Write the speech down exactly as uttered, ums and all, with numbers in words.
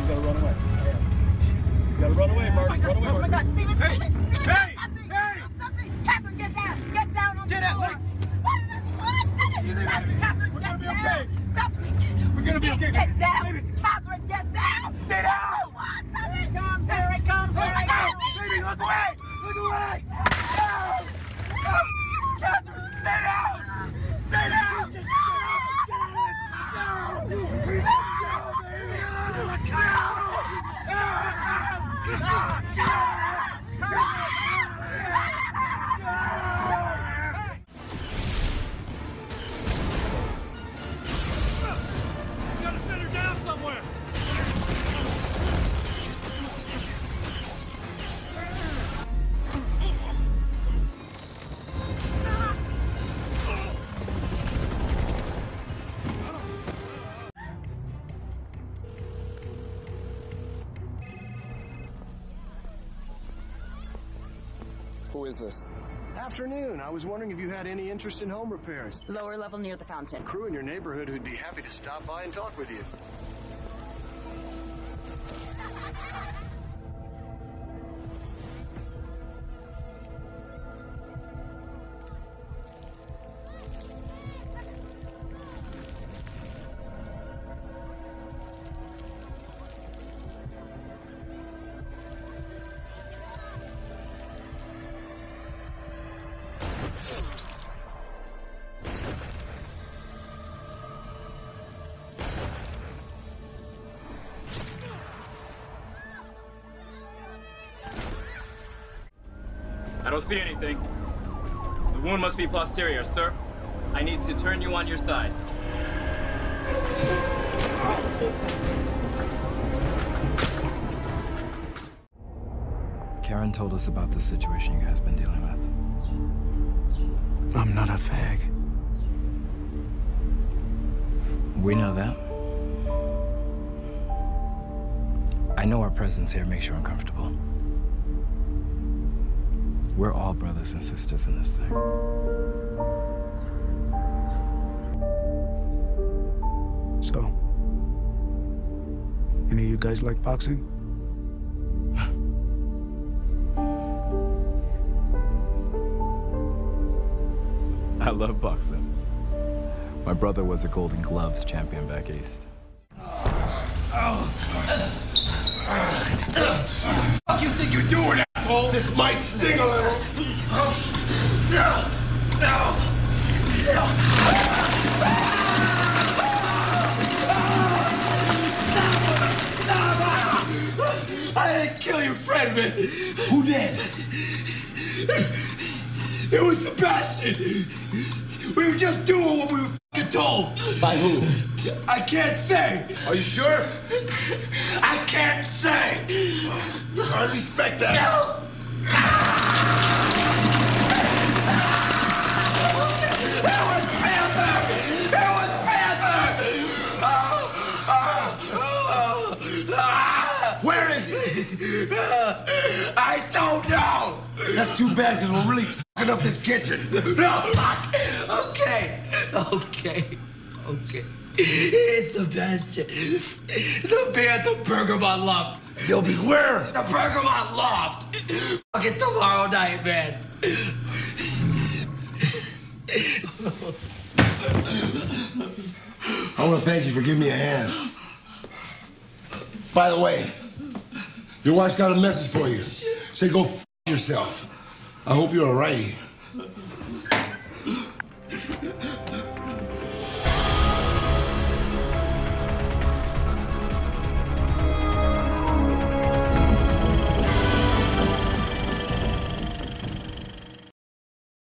gotta run away. You gotta run away, Mark. Run away, Mark. Oh my God, Steven, Hey! Steven, Steven, Hey! do something, Hey! do something. Catherine, get down, get down on Get the out, floor. like- What? What? Easy, Stop baby. it, Catherine, We're get gonna be down. okay. Stop it. We're gonna be Get- okay. Get down, Baby. Catherine, get down. Stay down. What? Stop it. Comes, here it comes, Oh here my it God. comes. Baby, look away! Look away! No! No! Catherine, stay down! Stay down! Get out of this! No! Please, no, baby! You gotta set her down somewhere! Who is this? Afternoon. I was wondering if you had any interest in home repairs. Lower level near the fountain. Crew in your neighborhood who'd be happy to stop by and talk with you. I don't see anything. The wound must be posterior, sir. I need to turn you on your side. Karen told us about the situation you guys been dealing with. I'm not a fag. We know that. I know our presence here makes you uncomfortable. We're all brothers and sisters in this thing. So, any of you guys like boxing? I love boxing. My brother was a Golden Gloves champion back east. What do you think you're doing, asshole? This might sting a little. No! No! I didn't kill your friend, man. Who did? It was Sebastian. We were just doing what we were fucking told. By who? I can't say. Are you sure? I can't say. I respect that. No. It was Panther. It was Panther. Where is he? I don't know. That's too bad because we're really fucking up this kitchen. No. Okay. Okay. Okay. It's the best. The Panther Bergamot Loft. You'll be where? The Bergamot Loft. Fucking tomorrow night, man. I want to thank you for giving me a hand. By the way, your wife's got a message for you. Say go f yourself. I hope you're a righty.